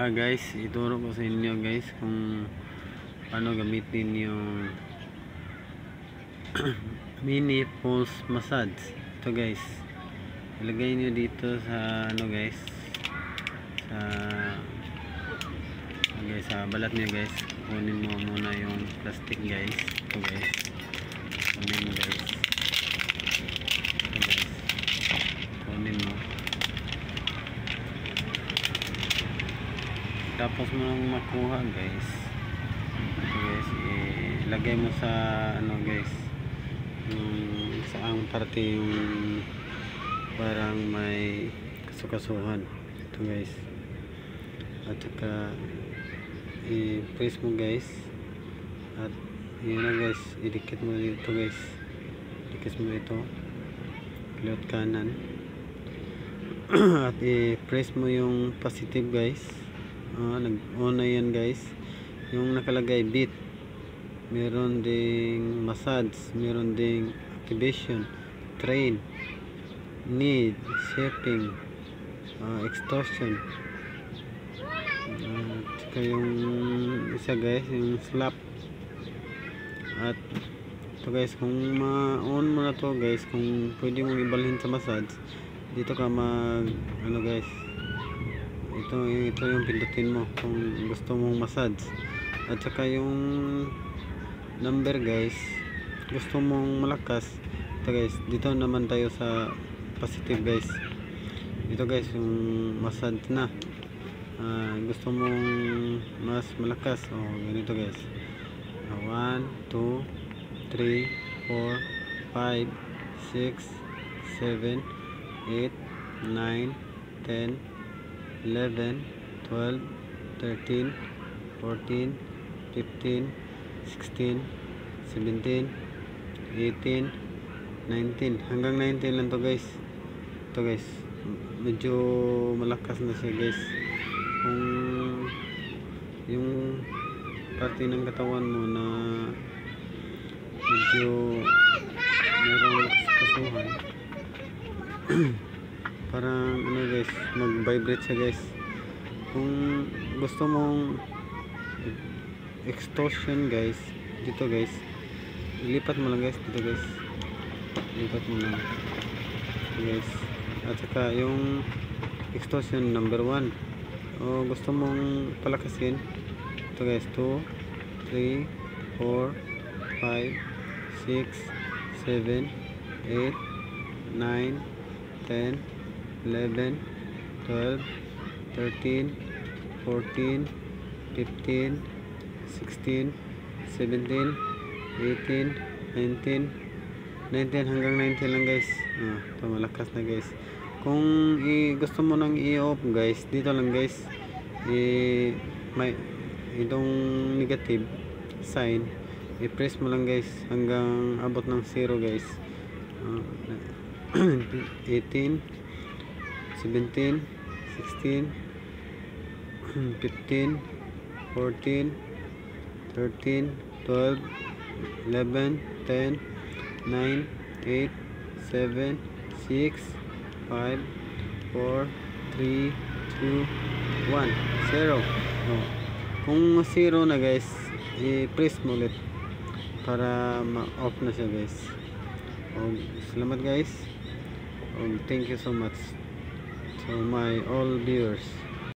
Guys, ituro ko sa inyo guys kung paano gamitin yung mini pulse massage. Ito guys, ilagay nyo dito sa guys, sa balat nyo guys. Kunin mo muna yung plastic guys. Ito guys, kunin mo guys. Ito guys, kunin mo. Tapos mo nang makuha guys, ito guys, ilagay mo sa guys, yung saang parte yung parang may kasukasuhan. Ito guys, at saka i-press mo guys, at yun na guys, idikit mo dito guys, dikit mo ito kilot kanan at i-press mo yung positive guys. Nag-on na yan guys, yung nakalagay beat, meron ding massage, meron ding activation, train, need, shaping, extortion, at saka yung isa guys, yung slap. At ito guys, kung ma-on mo na to guys, kung pwede mong ibalhin sa massage, dito ka mag guys, ito yung pindutin mo kung gusto mong massage. At saka yung number guys, gusto mong malakas, ito guys, dito naman tayo sa positive guys. Ito guys, yung massage na gusto mong mas malakas, ganito guys, 1, 2, 3, 4, 5, 6, 7, 8, 9, 10, 11, 12, 13, 14, 15, 16, 17, 18, 19, hanggang 19 lang to guys. Ito guys, medyo malakas na siya guys. Kung yung parte ng katawan mo na medyo merong kasuhan parang guys, mag-vibrate siya guys. Kung gusto mong extortion guys, dito guys, ilipat mo lang guys, dito guys, ilipat mo lang dito guys. At saka yung extortion number 1, gusto mong palakasin, ito guys, 2, 3, 4, 5, 6, 7, 8, 9, 10, 11, 12, 13, 14, 15, 16, 17, 18, 19, 19, hanggang 19 lang guys. Ito malakas na guys. Kung gusto mo nang i-off guys, dito lang guys, may itong negative sign, i-press mo lang guys hanggang abot ng 0 guys. 18, 17, 16, 15, 14, 13, 12, 11, 10, 9, 8, 7, 6, 5, 4, 3, 2, 1, 0. Kung 0 na guys, i-press mo ulit para ma-off na siya guys. Salamat guys. Thank you so much to my all viewers.